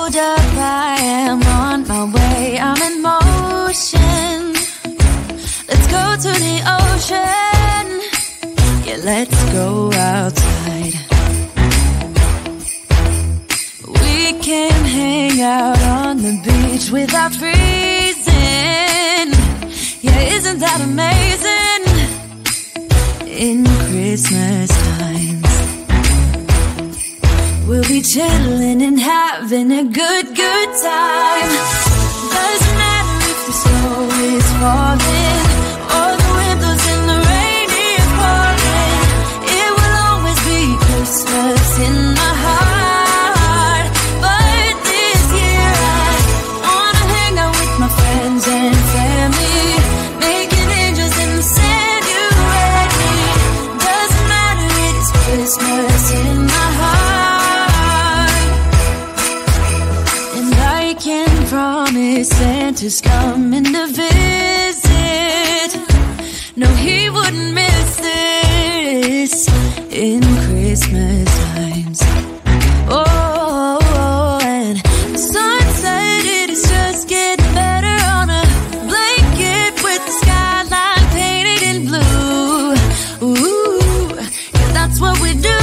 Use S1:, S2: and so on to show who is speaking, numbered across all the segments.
S1: hold up, I am on my way, I'm in motion. Let's go to the ocean, yeah, let's go outside. We can hang out on the beach without freezing, yeah, isn't that amazing? In Christmas times, we'll be chilling and having a good time. Doesn't matter if the snow is falling or the wind blows and the rain is pouring. It will always be Christmas in my heart. But this year I wanna hang out with my friends and family, making angels in the sand, you and me. Doesn't matter, it's Christmas in my heart. And I can promise Santa's coming to visit. No, he wouldn't miss this in Christmas times. Oh, and the sun said it is just getting better on a blanket with the skyline painted in blue. Ooh, yeah, that's what we do.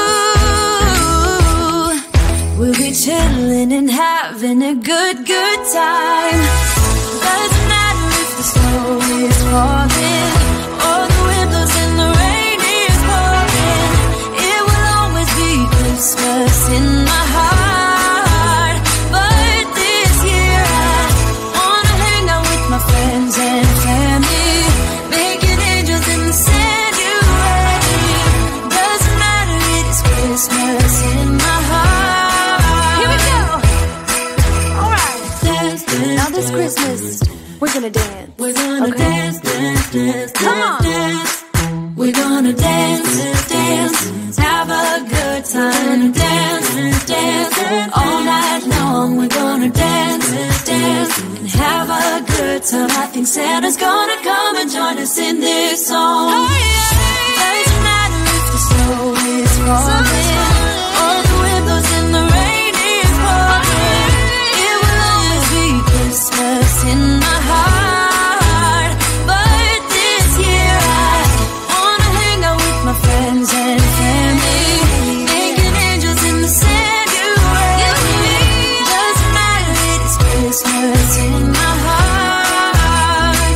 S1: We'll be chilling and having a good time. Doesn't matter if the snow is falling or the wind blows and the rain is pouring. It will always be Christmas in my heart. But this year I wanna hang out with my friends and family, making angels in the sand, you and me. Doesn't matter, it's Christmas in my heart. Here we go. All right. Dance, dance, now this Christmas, we're gonna dance. We're gonna dance, dance, dance, come on. Dance. We're gonna dance, dance, have a good time. Dance, dance, all night long. We're gonna dance, dance, and have a good time. I think Santa's gonna come and join us in this song. Oh, yeah. Doesn't matter if the snow is falling or the wind blows and the rain is pouring. It will always be Christmas in my heart. But this year I wanna hang out with my friends and family, making angels in the sand, you and me. Doesn't matter, it's Christmas in my heart.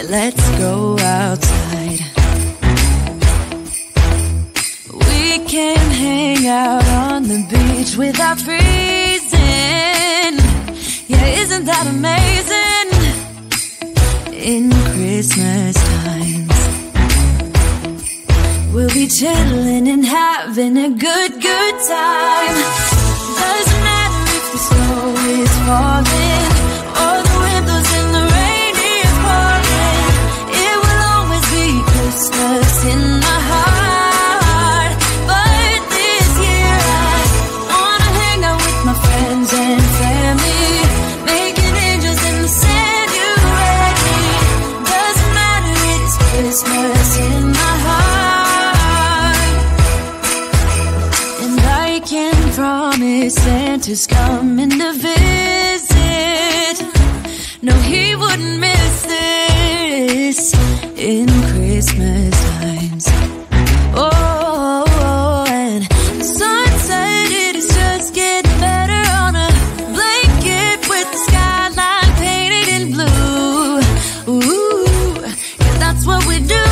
S1: let's go outside. We can hang out on the beach without freezing. Yeah, isn't that amazing? In Christmas times, we'll be chilling and having a good time. Doesn't matter if the snow is falling or the wind blows and the rain is pouring. It will always be Christmas in my heart. But this year I wanna hang out with my friends and family, making angels in the sand. You ready? Doesn't matter, it's Christmas in my heart. And I can promise Santa's coming to visit. No, he wouldn't miss this in Christmas times. Oh, and the sun said it is just getting better on a blanket with the skyline painted in blue. Ooh, yeah, that's what we do.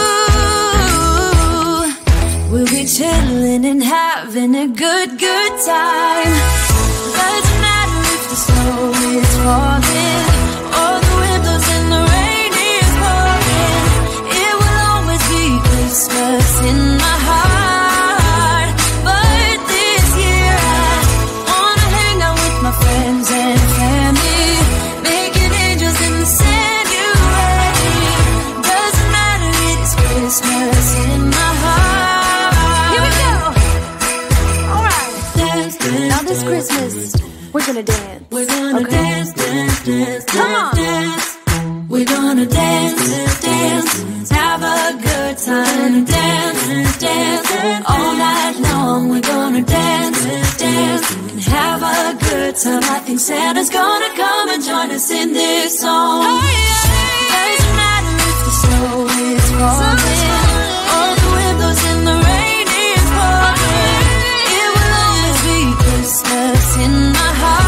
S1: We'll be chilling and having a good time. Doesn't matter if the snow is falling or the wind blows and the rain is pouring. It will always be Christmas in my heart. But this year I wanna hang out with my friends and family, making angels in the sand. You ready? Doesn't matter, it's Christmas in my heart. Here we go. All right. Dance, dance, now this Christmas, we're gonna dance. We're gonna dance, dance, dance, come on. Dance. We're gonna dance, dance, have a good time. Dance, dance, all night long. We're gonna dance, dance, and have a good time. I think Santa's gonna come and join us in this song. Doesn't matter if the snow is falling or the wind blows and the rain is pouring. It will always be Christmas in my heart.